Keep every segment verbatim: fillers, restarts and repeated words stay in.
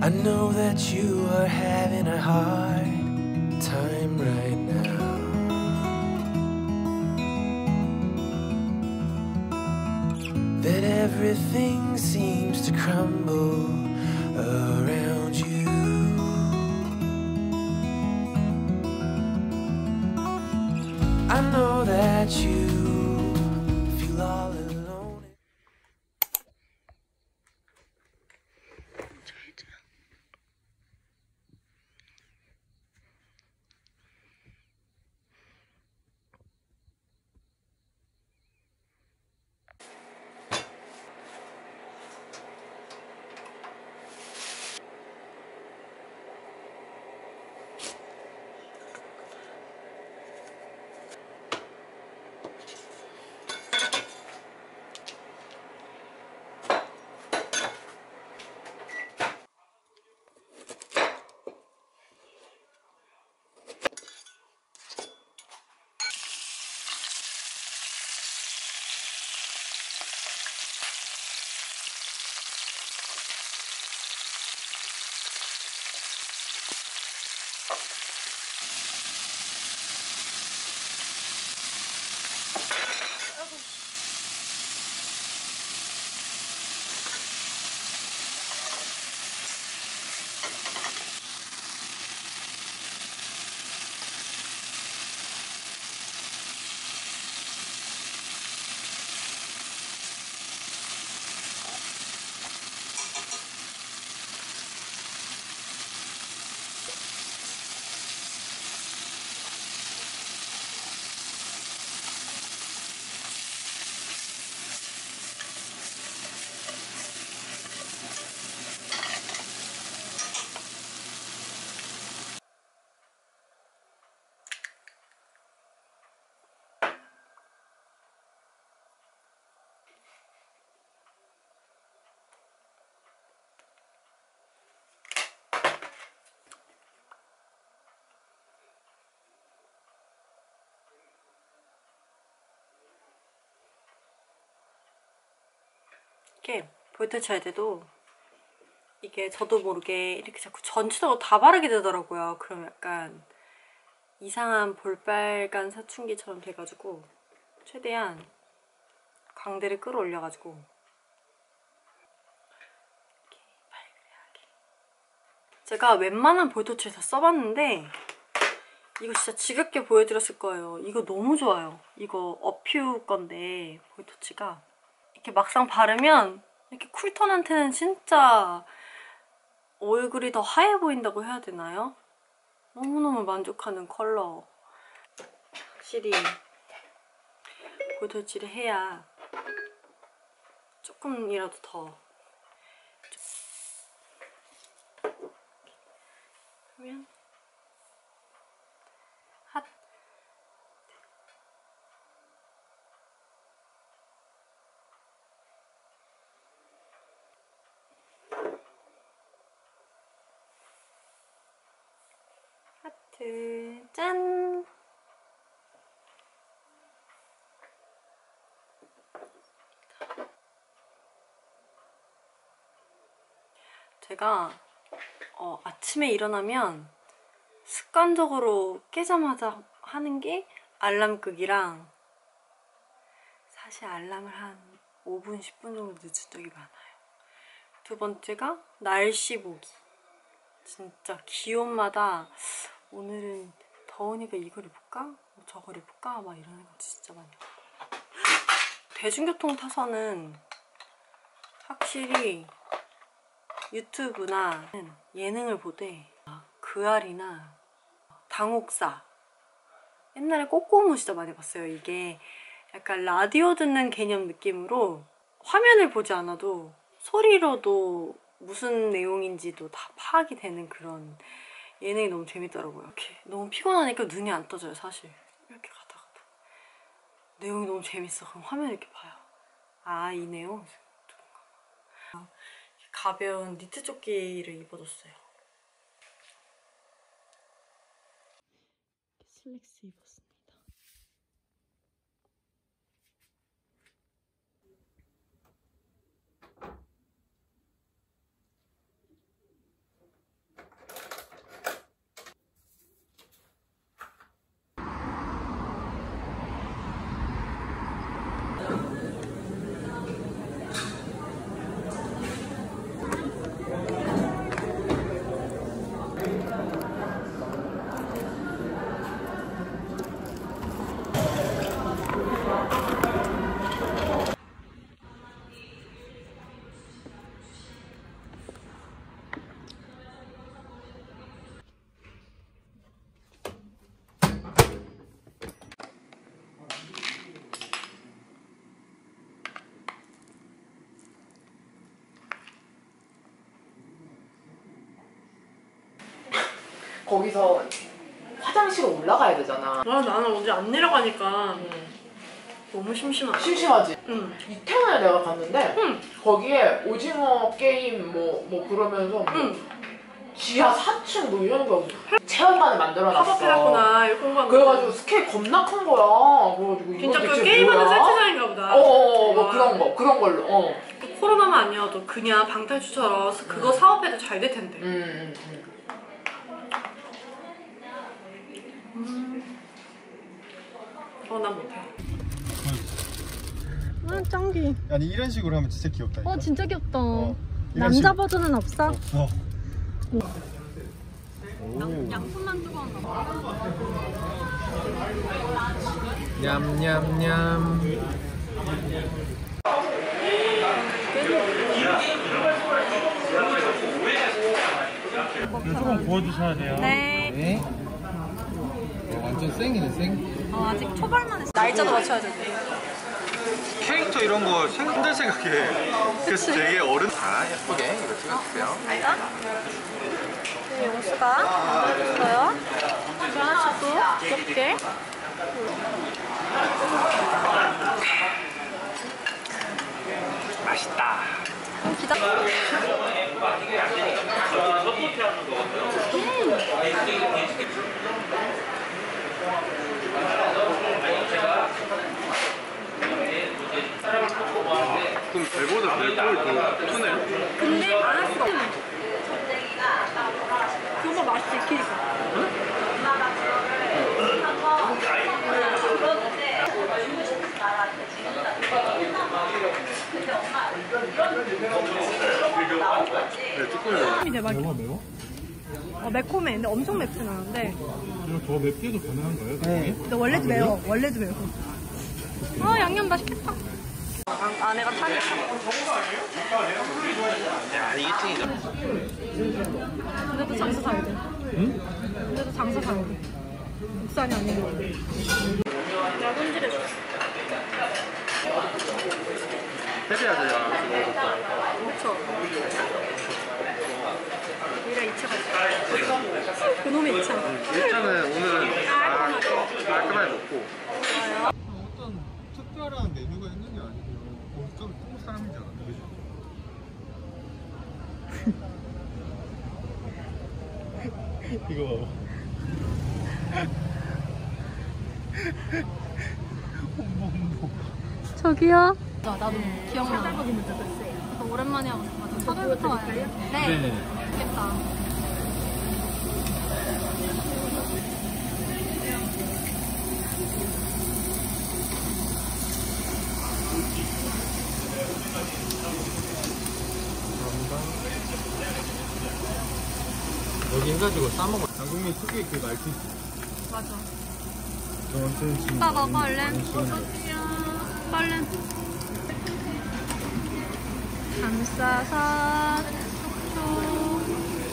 I know that you are having a hard time right now. That everything seems to crumble around you. I know that you feel all alone. 이렇게 볼터치 할 때도 이게 저도 모르게 이렇게 자꾸 전체적으로 다 바르게 되더라고요. 그럼 약간 이상한 볼빨간 사춘기처럼 돼가지고 최대한 광대를 끌어올려가지고 이렇게 발그레하게. 제가 웬만한 볼터치를 다 써봤는데 이거 진짜 지겹게 보여드렸을 거예요. 이거 너무 좋아요. 이거 어퓨 건데 볼터치가 이렇게 막상 바르면 이렇게 쿨톤한테는 진짜 얼굴이 더 하얘 보인다고 해야 되나요? 너무너무 만족하는 컬러. 확실히 볼터치를 해야 조금이라도 더 그러면 핫. 하트 짠! 제가 어, 아침에 일어나면 습관적으로 깨자마자 하는 게 알람 끄기랑, 사실 알람을 한 오 분, 십 분 정도 늦은 적이 많아요. 두 번째가 날씨 보기. 진짜 기온마다 오늘은 더우니까 이걸 입을까? 저걸 입을까? 막 이러는 거 진짜 많이 해요. 대중교통 타서는 확실히 유튜브나 예능을 보되 그알이나 당옥사, 옛날에 꼬꼬무 진짜 많이 봤어요. 이게 약간 라디오 듣는 개념 느낌으로 화면을 보지 않아도 소리로도 무슨 내용인지도 다 파악이 되는 그런 예능이 너무 재밌더라고요. 이렇게 너무 피곤하니까 눈이 안 떠져요, 사실. 이렇게 가다가도 내용이 너무 재밌어. 그럼 화면 이렇게 봐요. 아, 이 내용? 가벼운 니트 조끼를 입어줬어요. 슬랙스 입었습니다. 거기서 화장실에 올라가야 되잖아. 와 나는 어제 안 내려가니까 음. 너무 심심하다. 심심하지? 응. 이태원에 내가 갔는데 응. 거기에 오징어 게임 뭐, 뭐 그러면서 뭐 응. 지하 사 층 뭐 이런 거 체험관을 만들어놨어. 팝업해놨구나. 이거 공부한 그래가지고 스케일 겁나 큰 거야. 그래가지고 진짜 이거 그 대체 게임하는 뭐야? 세트장인가 보다. 어어어 뭐 와. 그런 거 그런 걸로 어. 코로나만 아니어도 그냥 방탈출처럼 그거 음. 사업해도 잘 될 텐데. 음, 음, 음. 음. 어, 난 못해. 아, 짱기. 아니 이런 식으로 하면 진짜 귀엽다. 어, 진짜 귀엽다. 어, 남자 식으로. 버전은 없어? 없어. 양, 양푼만 뜨거운가 봐. 냠냠냠. 조금 구워주셔야 돼요. 네. 네. 어, 완전 생이네 생. 어, 아직 초벌만 했어. 날짜도 맞춰야 돼. 캐릭터 이런 거 힘들 생각해. 그래서 되게 어른. 아 예쁘게 이거 찍어주세요. 알다? 네, 용수가 만들어줬어요. 이거 하나씩 또 귀엽게. 맛있다. 기다려. 그럼 배보다 별꼴 더 크네요? 근데 안 할 수가 없네. 그거 맛이 지키니까. 네, 쭈꾸미 대박이야. 매워 매워? 어, 매콤해. 근데 엄청 맵진 않은데. 이거 더 맵게도 가능한가요? 네. 근데 원래도 아, 매워. 원래도 매워. 아, 양념 맛있겠다. 안에가 타니까. 야 이게 찐이다. 근데도 장사 잘 돼. 응? 근데도 장사 잘 돼. 국산이 아니고. 내가 손질해줄게. 해줘야 돼요. 그쵸. 우리가 이 차가 있어. 그놈의 이 차. 일단은 오늘은 깔끔하게. 깔끔하게 먹고. 좋아요. 어떤 특별한 메뉴가 있는 게 아니고 보통 한국 사람이잖아. 그죠? 이거 저기요. 나도 기억나. 저 오랜만에 하고 싶어. 서울부터 와야 돼. 네. 네네. 좋겠다. 여기 해가지고 싸먹어. 한국민 특유의 그 말투. 맞아. 저한테는 지금 오빠 먹어 얼른. 얼른. 감싸서 촉촉.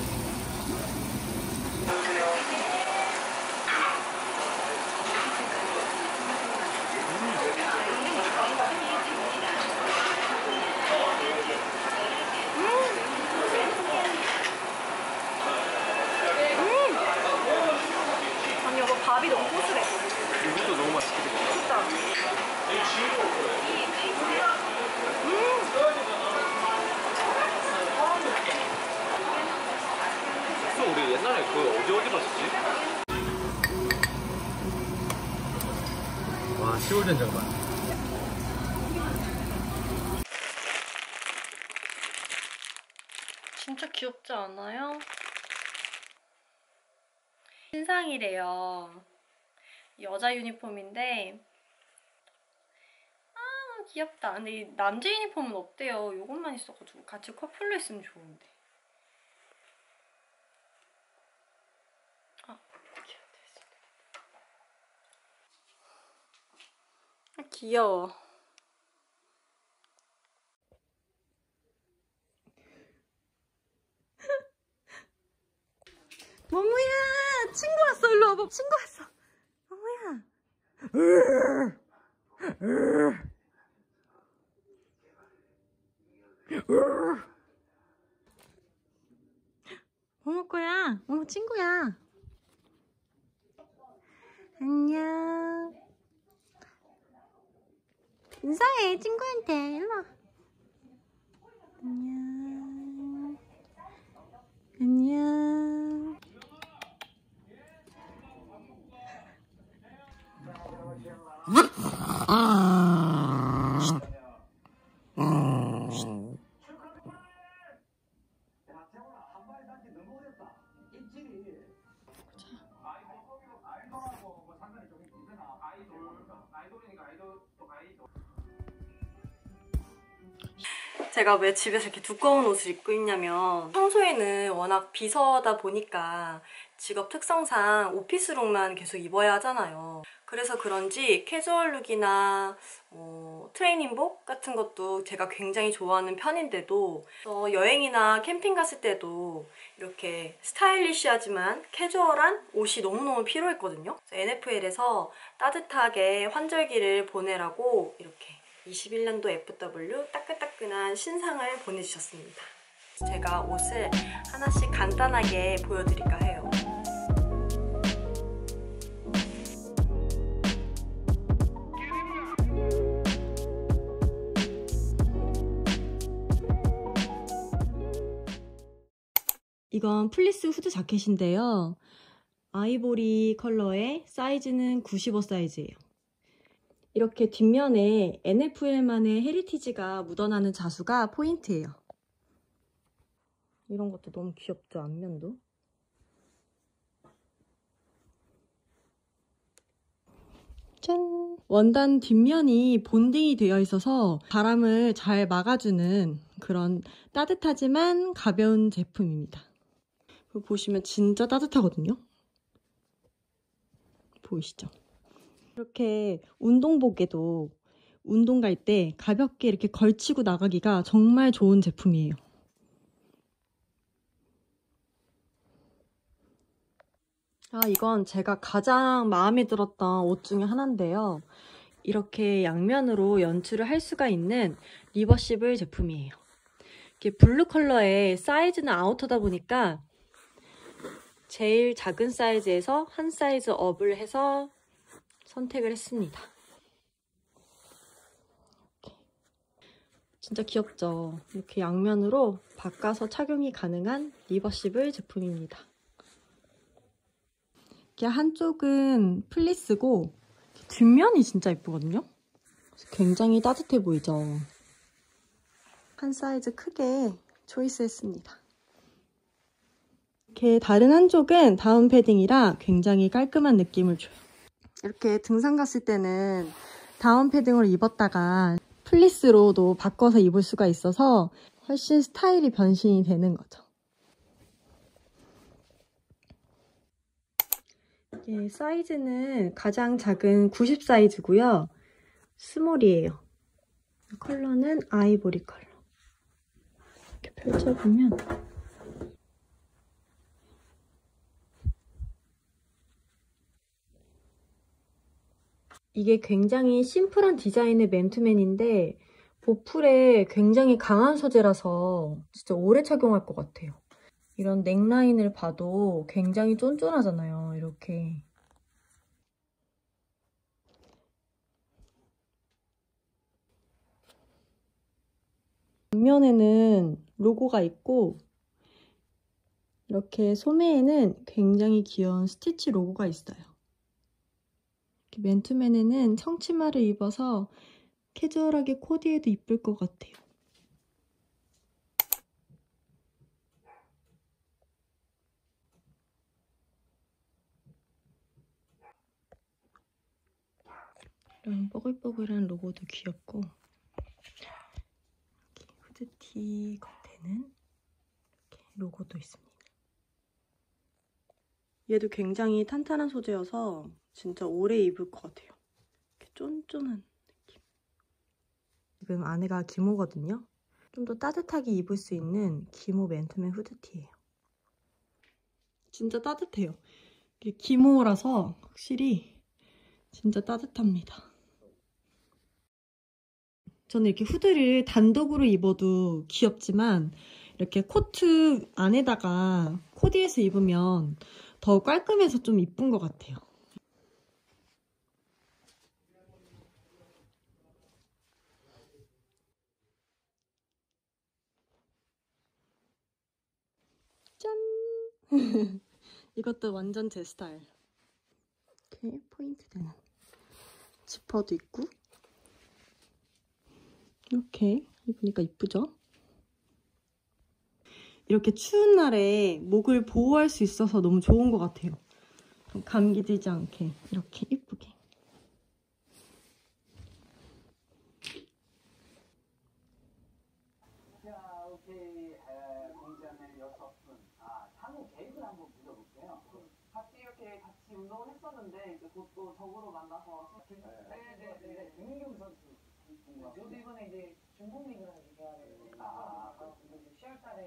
아니 이거 밥이 너무 고소해. 이것도 너무 맛있게 먹어. 진짜. 숙소 우리 옛날에 그 어디 어디 갔었지? 와 시골 된장만. 진짜 귀엽지 않아요? 신상이래요. 여자 유니폼인데 아 너무 귀엽다. 근데 이 남자 유니폼은 없대요. 이것만 있어가지고 같이 커플로 있으면 좋은데. 아 귀엽다. 아, 귀여워. 모모야! 친구 왔어! 일로 와봐! 친구 왔어! 모모야! 모모 거야! 모모 친구야! 안녕. 인사해, 친구한테. 일로 와. 안녕. 안녕. 제가 왜 집에서 이렇게 두꺼운 옷을 입고 있냐면 평소에는 워낙 비서다 보니까 직업 특성상 오피스룩만 계속 입어야 하잖아요. 그래서 그런지 캐주얼룩이나 어, 트레이닝복 같은 것도 제가 굉장히 좋아하는 편인데도 어, 여행이나 캠핑 갔을 때도 이렇게 스타일리시하지만 캐주얼한 옷이 너무너무 필요했거든요. 엔에프엘에서 따뜻하게 환절기를 보내라고 이렇게 이십일 년도 에프더블유 따끈따끈한 신상을 보내주셨습니다. 제가 옷을 하나씩 간단하게 보여드릴까 해요. 이건 플리스 후드 자켓인데요. 아이보리 컬러의 사이즈는 구십오 사이즈예요. 이렇게 뒷면에 엔에프엘만의 헤리티지가 묻어나는 자수가 포인트예요. 이런 것도 너무 귀엽죠, 앞면도? 짠! 원단 뒷면이 본딩이 되어 있어서 바람을 잘 막아주는 그런 따뜻하지만 가벼운 제품입니다. 보시면 진짜 따뜻하거든요? 보이시죠? 이렇게 운동복에도 운동 갈 때 가볍게 이렇게 걸치고 나가기가 정말 좋은 제품이에요. 아, 이건 제가 가장 마음에 들었던 옷 중에 하나인데요. 이렇게 양면으로 연출을 할 수가 있는 리버시블 제품이에요. 이렇게 블루 컬러의 사이즈는 아우터다 보니까 제일 작은 사이즈에서 한 사이즈 업을 해서 선택을 했습니다. 진짜 귀엽죠? 이렇게 양면으로 바꿔서 착용이 가능한 리버시블 제품입니다. 이렇게 한쪽은 플리스고 뒷면이 진짜 예쁘거든요? 굉장히 따뜻해 보이죠? 한 사이즈 크게 초이스했습니다. 이렇게 다른 한쪽은 다운 패딩이라 굉장히 깔끔한 느낌을 줘요. 이렇게 등산 갔을 때는 다운 패딩으로 입었다가 플리스로도 바꿔서 입을 수가 있어서 훨씬 스타일이 변신이 되는 거죠. 예, 사이즈는 가장 작은 구십 사이즈고요. 스몰이에요. 컬러는 아이보리 컬러. 이렇게 펼쳐보면 이게 굉장히 심플한 디자인의 맨투맨인데 보풀에 굉장히 강한 소재라서 진짜 오래 착용할 것 같아요. 이런 넥라인을 봐도 굉장히 쫀쫀하잖아요, 이렇게. 앞면에는 로고가 있고 이렇게 소매에는 굉장히 귀여운 스티치 로고가 있어요. 맨투맨에는 청치마를 입어서 캐주얼하게 코디해도 이쁠 것 같아요. 이런 뽀글뽀글한 로고도 귀엽고 후드티 겉에는 이렇게 로고도 있습니다. 얘도 굉장히 탄탄한 소재여서 진짜 오래 입을 것 같아요. 이렇게 쫀쫀한 느낌. 지금 안에가 기모거든요. 좀 더 따뜻하게 입을 수 있는 기모 맨투맨 후드티예요. 진짜 따뜻해요. 이게 기모라서 확실히 진짜 따뜻합니다. 저는 이렇게 후드를 단독으로 입어도 귀엽지만 이렇게 코트 안에다가 코디해서 입으면 더 깔끔해서 좀 이쁜 것 같아요. 이것도 완전 제 스타일. 이렇게 포인트 되는 지퍼도 있고 이렇게 입으니까 이쁘죠? 이렇게 추운 날에 목을 보호할 수 있어서 너무 좋은 것 같아요. 감기 들지 않게 이렇게 이쁘게. 자, 오케이. 공지하는 여섯 분. 아, 향후 계획을 한번 물어볼게요. 같이 이렇게 같이 운동을 했었는데 이제 곧 또 적으로 만나서 네네네. 김민경 선수. 저도 이번에 이제 중국 리그랑 얘기해야 되는데 아, 시월 달에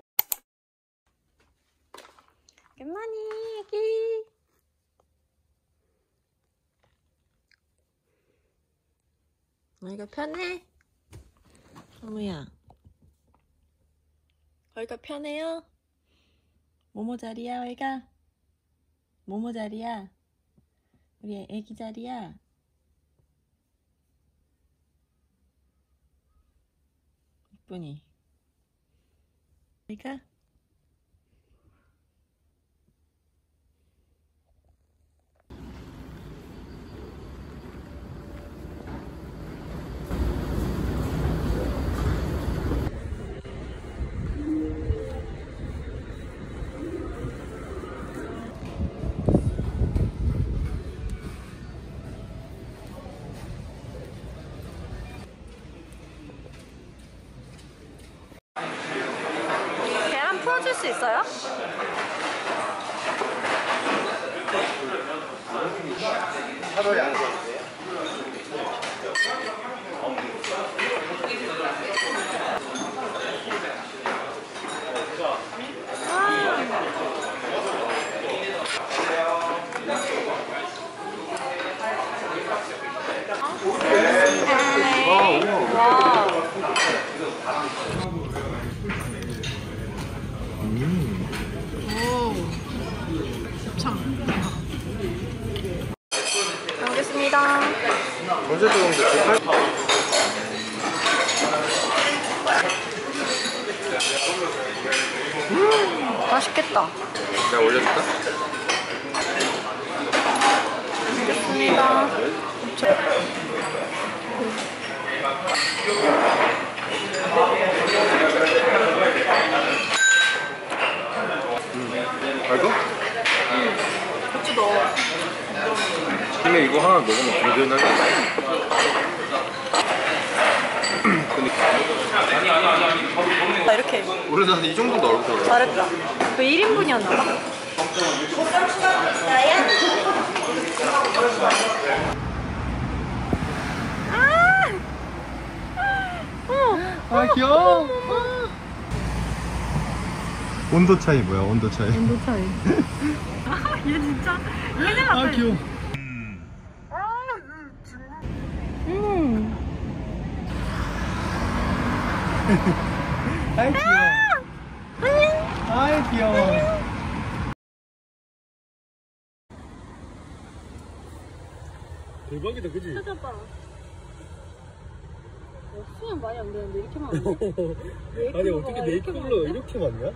굿모닝 애기. 어이가 편해? 어머야 어이가 편해요? 모모 자리야 어이가? 모모 자리야? 우리 애기 자리야? 이쁘니? 어이가? 계란 풀어줄 수 있어요? 하루에 안 써주세요. 와. 잘 먹겠습니다. 언제 들어오는데 팔... 음, 맛있겠다. 내가 올려줄까? 먹겠습니다. 알고? 고추 넣어. 근데 이거 하나 먹으면 든든하게. 나 이렇게 원래 나는 이 정도 넣을 줄 알아. 잘했다. 그 일 인분이었나 봐. 아 귀여워. 온도 차이 뭐야? 온도 차이. 온도 차이. 아, 얘 진짜 큰일 났다. 아 귀여워. 음. 아이 귀여워. 아이 귀여워. 대박이다, 그치? 찾아봐. 없으면 많이 안 되는데 이렇게 많은데? 아니 어떻게 네이클로 이렇게 많냐?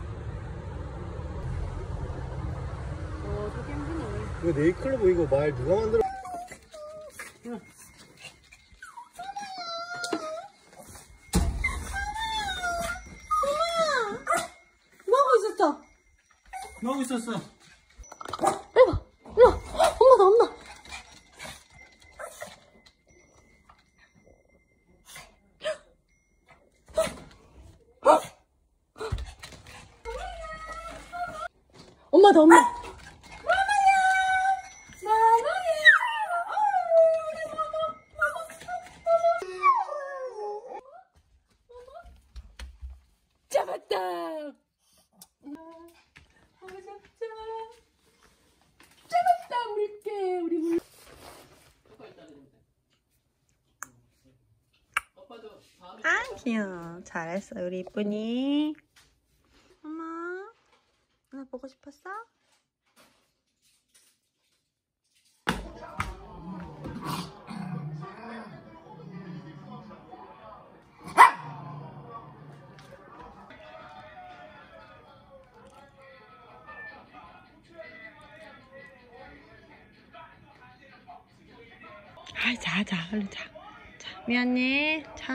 어, 되게 힘드네. 이거 네이클로버 이거 말 누가 만들어? 뭐하고 있었어? 뭐하고 있었어? 해봐. 엄마, 엄마다, 엄마. 엄마다, 엄마. 잡았다. 잡았다, 물개. 우리 물. 아, 귀여워. 잘했어, 우리 이쁜이. 엄마, 누나 보고 싶었어? 빨리 자, 자, 얼른 자. 자, 미안해. 자.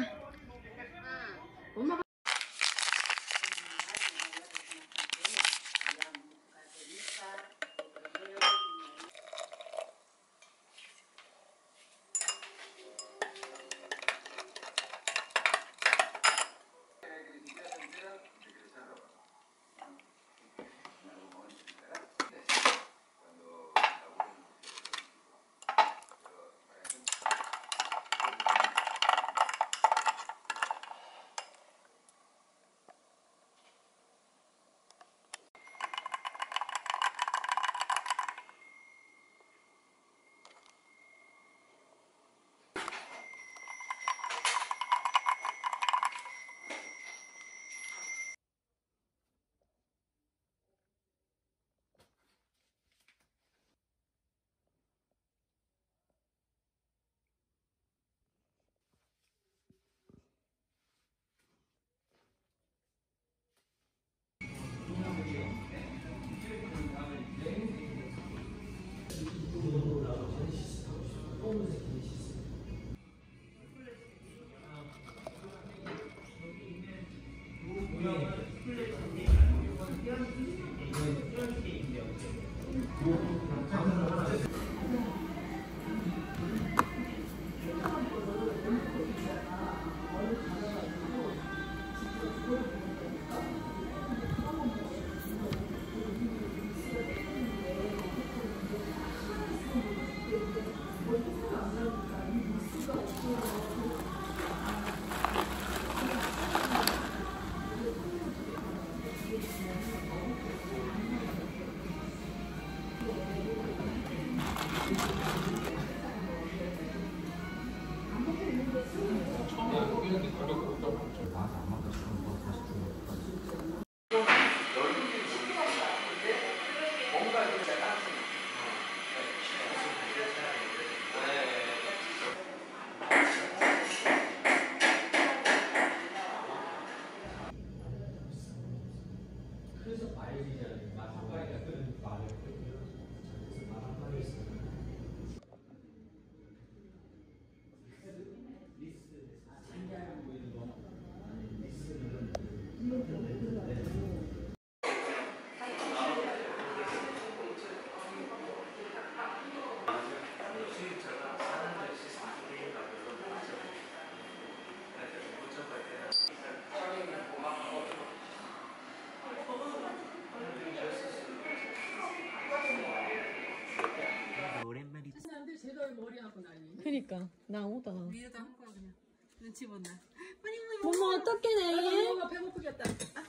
그니까 나 오다. 위에다 한 거야 그냥. 눈치 보나. 어머 어떡해 내. 엄마가 배고프겠다.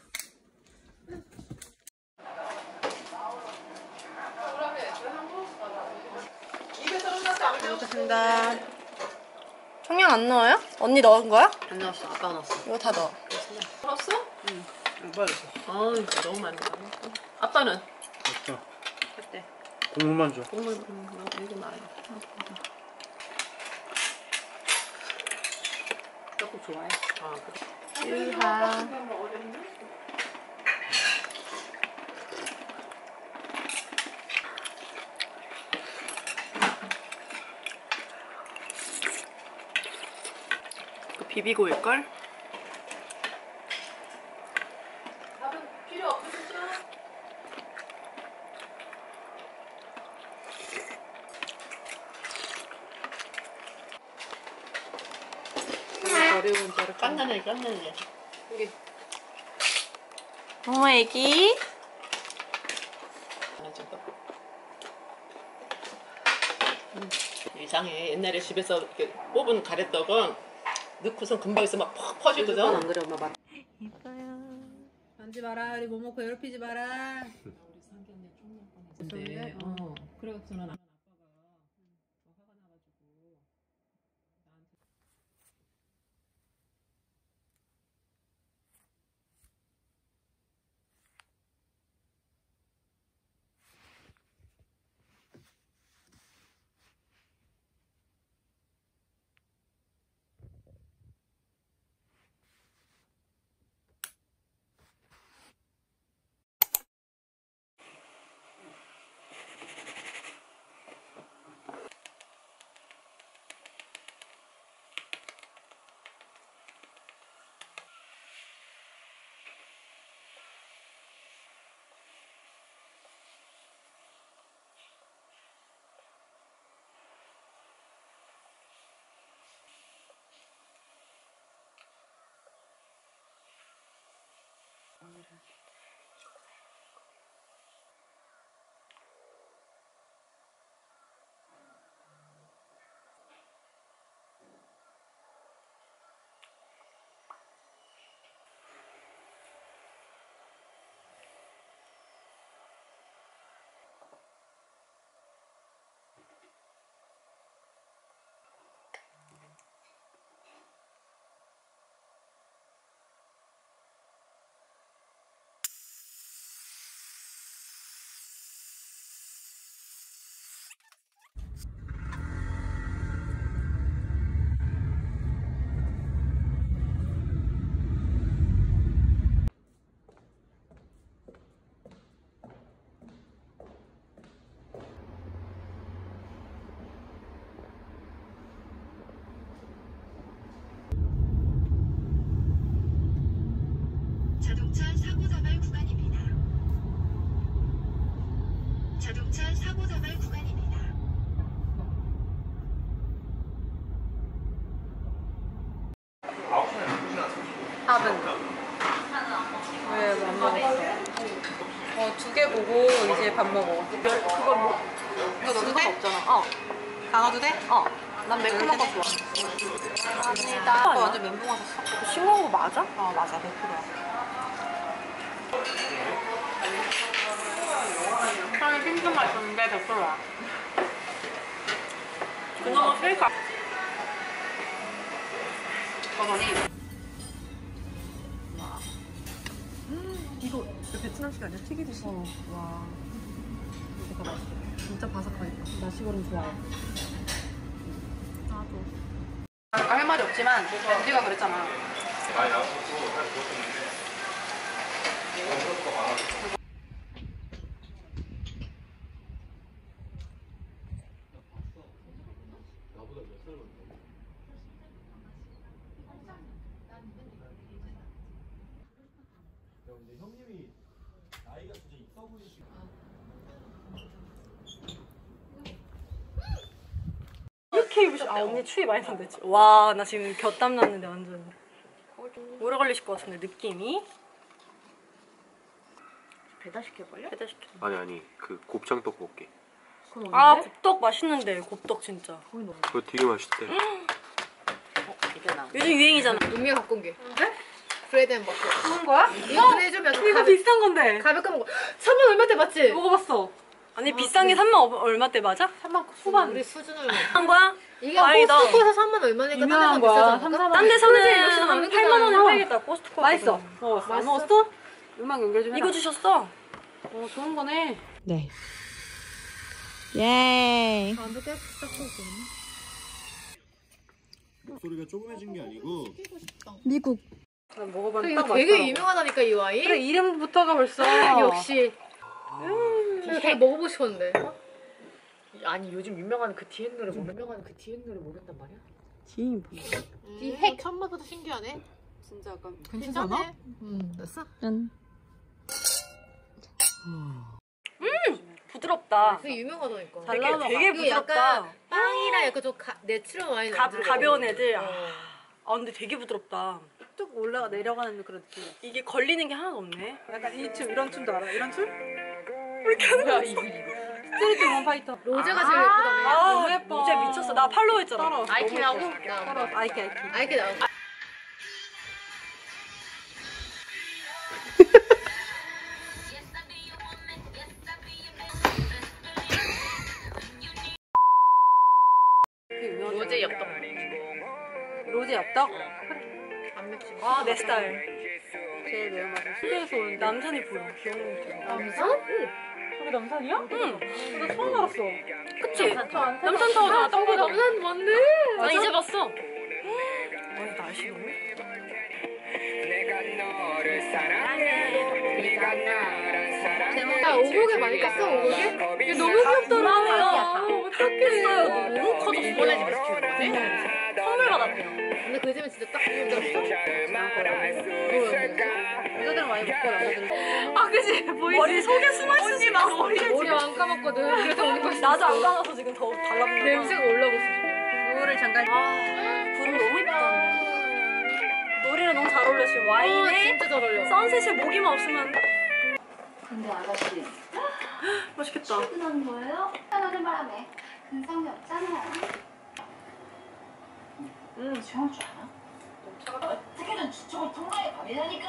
감사합니다. 청양 안 넣어요? 언니 넣은 거야? 안 넣었어. 아빠가 넣었어. 이거 다 넣어. 넣었어? 응. 이거 아유 너무 많이 넣어. 아빠는? 됐다. 그때 국물만 줘. 국물 음, 나 이거 나요. 떡국 좋아해? 아 그래. 유하. 비비고 올걸? 밥은 필요 없으시죠? 어려운 자를 깐나네 깐나네. 여기 어머 애기. 하나 정도. 음, 이상해. 옛날에 집에서 이렇게 뽑은 가래떡은 넣고선 금방 있으면 막 퍽 퍼지거든. 안 그래 엄마 맛. 이뻐요. 만지 마라. 우리 모모 괴롭히지 마라. 우리 상견례 총날 뻔했는데. 어. 그래서는 아빠가 더 화가 나가지고 나한테. 밥은 왜 안 먹었어? 어, 두 개 보고 이제 밥 먹어. 그걸 뭐? 이거 넣어도 돼? 없잖아. 어. 다 넣어도 돼? 어. 난 매콤한 거 좋아. 감사합니다. 어, 완전 멘붕 왔었어. 싱거운 거 맞아? 어, 맞아. 백 퍼센트야. 처음에 핑크 맛있었는데 백 퍼센트야. 그나마 셀까? 버섯이. 이거 베트남식 아니야? 튀기듯이. 어. 와. 이거 다 맛있어. 진짜 바삭하니까. 나시고는 좋아해. 아까 할 말이 없지만 우리가 그랬잖아. 이렇게 입으시. 아 언니 추위 많이 탄대지. 와 나 지금 곁땀 났는데 완전. 오래 걸리실 것 같은데 느낌이. 배달시켜볼래? 배달시켜. 아니 아니 그 곱창 떡볶이 아 곱떡 맛있는데 곱떡 진짜. 그거 되게 맛있대. 요즘 유행이잖아. 은미가 갖고 온 게. 그래? 브레드 앤 버터. 그런 거야? 이거 보내주면 좀 이거 가볍, 비싼 건데. 가볍게 먹어. 삼 만 얼마 때 맞지? 먹어봤어. 아니 비싼 게 삼만 얼마 때 맞아? 삼만 후반. 우리 수준을. 한 거야? 이게 다행이다. 코스트코에서 삼만 얼마니까 딴 데서 비싸잖아. 딴 데서는 팔만 원에 팔겠다. 코스트코. 맛있어. 먹었어. 안 먹었어? 음악 연결 좀 해라. 이거 주셨어? 어, 좋은 거네. 네. 예. 안도 깨끗이 닦고 목소리가 조그매진 게 아니고 미국. 나 먹어봤는데 이거 딱 되게 맛있더라고. 유명하다니까 이 와인. 그래 이름부터가 벌써 역시. 음, 되게 먹어보고 싶었는데. 아니 요즘 유명한 그 디엔 노래 뭐 유명한 그 디엔 노래 모른단 말이야? 지인이 뭐야? 디핵 처음 봐도 신기하네. 진짜 약간 괜찮아? 응. 됐어? 짠. 음 부드럽다. 되게 유명하다니까. 되게 나와봐. 되게 이거 약간 부드럽다. 빵이랑 약간 좀 가, 내추럴 와인. 가, 가벼운 애들. 아, 어. 아 근데 되게 부드럽다. 쭉 올라가 내려가는 그런 느낌. 이게 걸리는 게 하나도 없네. 약간 이 춤 이런 춤도 알아? 이런 춤? 왜 이렇게 하는 거야 이거? 스트리트 우먼 파이터. 로제가 제일 예쁘다며. 아 너무 예뻐. 로제 미쳤어. 나 팔로우 했잖아. 따라. 아이키 나오고? 따라. 아이키 아이키. 아이키 나오고. 로제 엽떡. 로제 엽떡? 안 맵지. 아 내 스타일. 제일 매운맛은 수도에서 오는데. 남산이 보여. 귀여운 남산? 저게 남산이야? 응. 나 처음 알았어. 그치? 남산 타워잖아. 딱 보자. 남산 맞네. 나 이제 봤어. 아 날씨 너무 예쁘다. 야 오곡에 많이 깠어 오곡에? 너무 귀엽더라고요. 어떡했어요. 너무 커졌어. 이번에 집에서 키우는 거지? 선물 받았대요. 근데 그 집은 진짜 딱 보면 여자들은 많이 먹고 남자들은 아 그치? 머리 속에 숨어있지 마. 머리를 머리 안 감았거든. 그래서 오늘 맛있어. 나도 안 감아서 지금 더 달라붙는 거야. 냄새가 올라오고 있어. 물을 잠깐. 아 불은 너무 이쁘다. 노래랑 너무 잘 어울려 지금 어, 와인에 진짜 잘 어울려. 선셋에 모기만 없으면 근데 아가씨 맛있겠다. 출근하는 거예요? 출근하는 바람에 근성이 없잖아요. 음, 시원할 줄 알아? 어떻게든 저쪽을 통과해 버리라니까.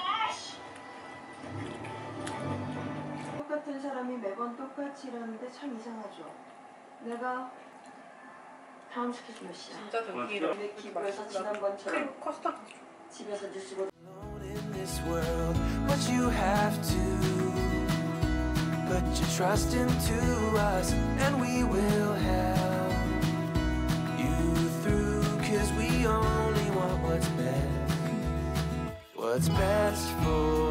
똑같은 사람이 매번 똑같이 일하는데 참 이상하죠. 내가 다음 스케줄 몇 시야? 진짜 웃기다. 기부에서 지난번처럼 커스터드. 집에서 뉴스 보다 In this world, what you have to put your trust into us, and we will help you through. Cause we only want what's best, what's best for